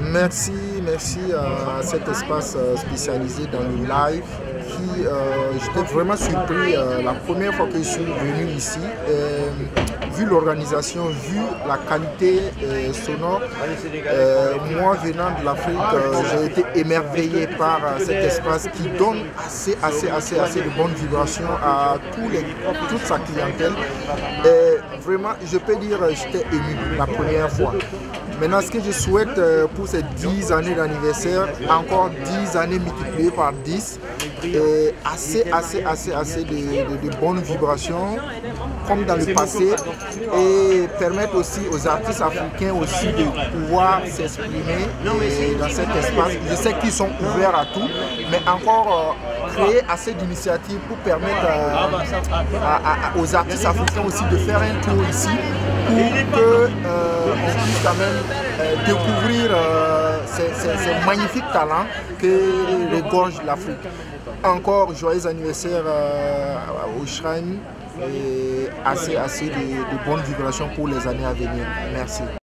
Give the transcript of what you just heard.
Merci à cet espace spécialisé dans le live qui, j'étais vraiment surpris la première fois que je suis venu ici. Vu l'organisation, vu la qualité sonore, moi venant de l'Afrique, j'ai été émerveillé par cet espace qui donne assez de bonnes vibrations à toute sa clientèle. Et vraiment, je peux dire, j'étais ému la première fois. Maintenant, ce que je souhaite pour ces 10 années d'anniversaire, encore 10 années multipliées par 10, et assez de bonnes vibrations, comme dans le passé, et permettre aussi aux artistes africains aussi de pouvoir s'exprimer dans cet espace. Je sais qu'ils sont ouverts à tout, mais encore créer assez d'initiatives pour permettre aux artistes africains aussi de faire un tour ici pour qu'on puisse quand même découvrir ces magnifiques talents que regorge l'Afrique. Encore joyeux anniversaire au Shrine et assez de bonnes vibrations pour les années à venir. Merci.